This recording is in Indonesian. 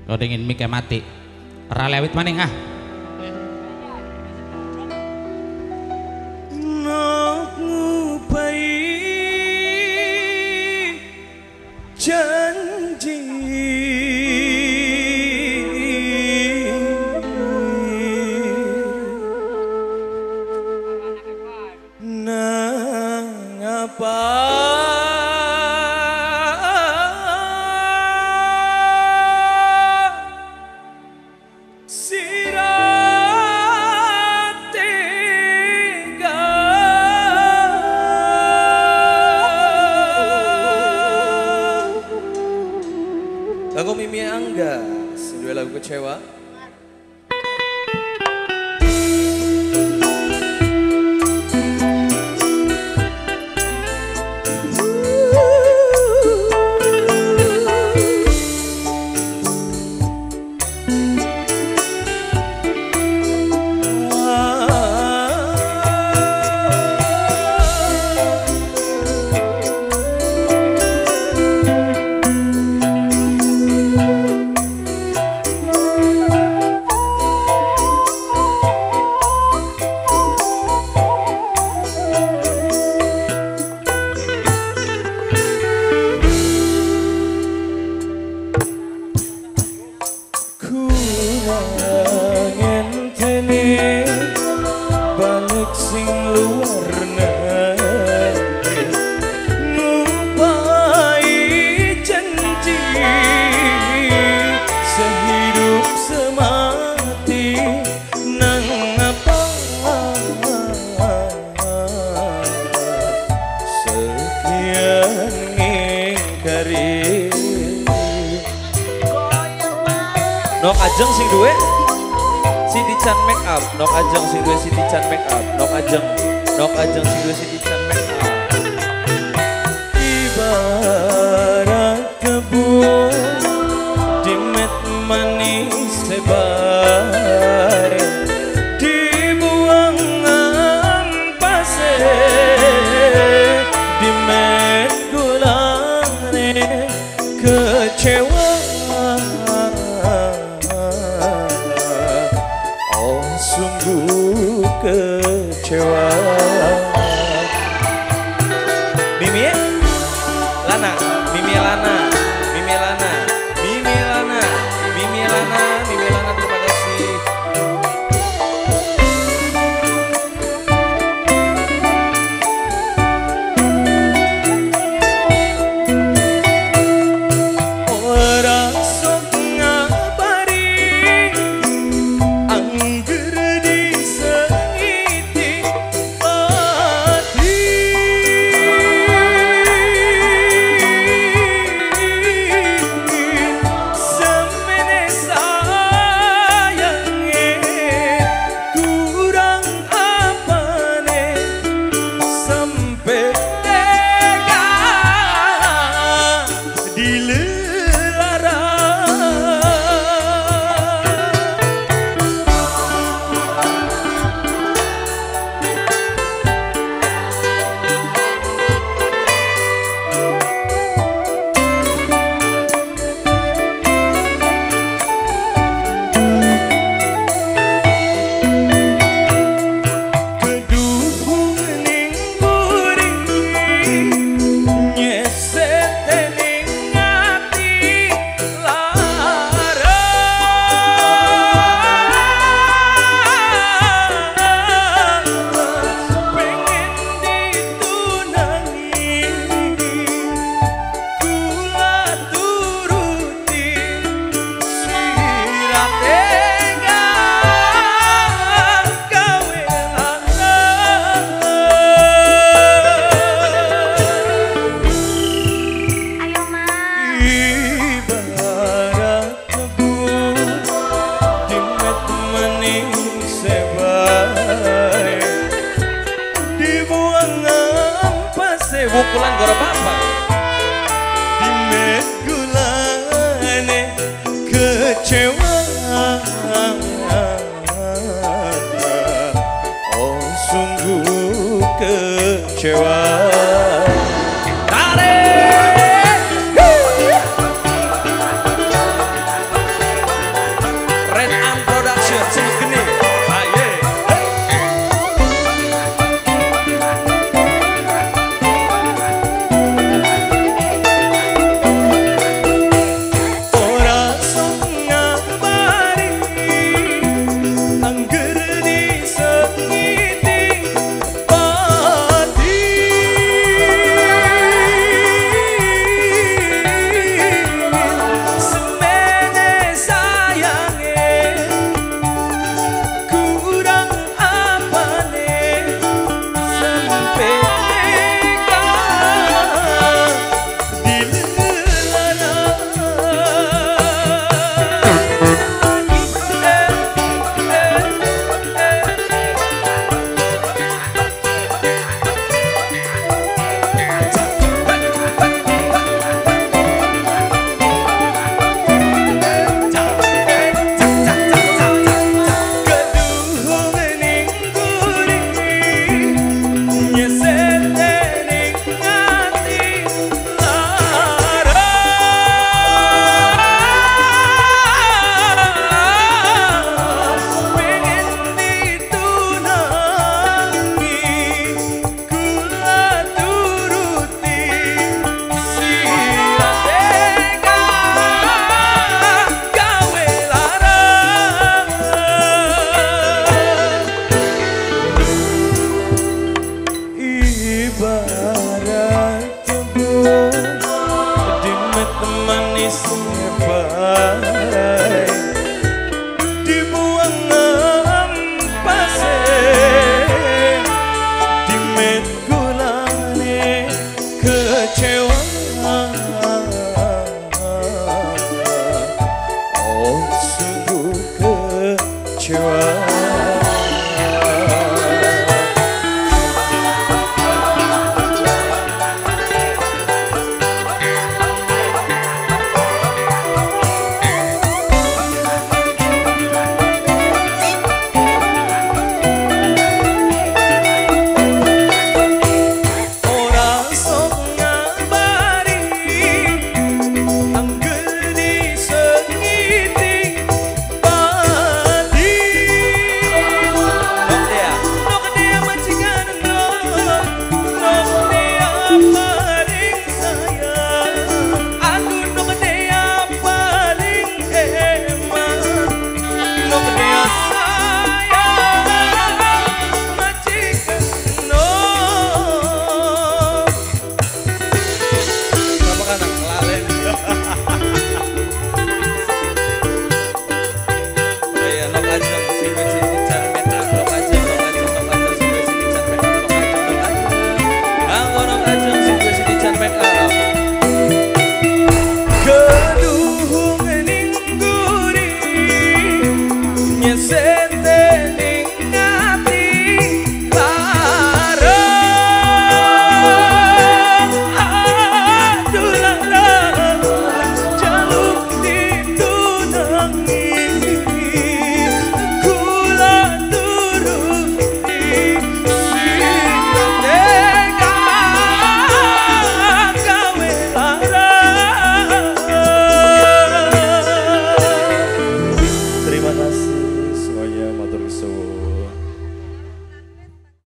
Kau dingin mike mati. Ralewit maning ah. Nok ngupai janji nang apa lagu Mimi Angga, dua lagu kecewa. Sing luar negeri ngumpai janji sehidup semati nang apa sekian ngingkari nok ajeng sing duwe Siti Chan make up, nok ajeng sing duwe Siti Chan make up, nok ajeng sing duwe Siti Chan make up. Ibarat kebun dimet manis lebar, dibuang ampase, dimet gulane kecewa. Sungguh kecewa. Mimi Lana, Mimi Lana, Mimi Lana, Mimi Lana, Mimi Lana, Mimi Lana, terima kasih. Orang sok ngabari wukulan goro papa dimet gulane kecewa. Oh sungguh kecewa.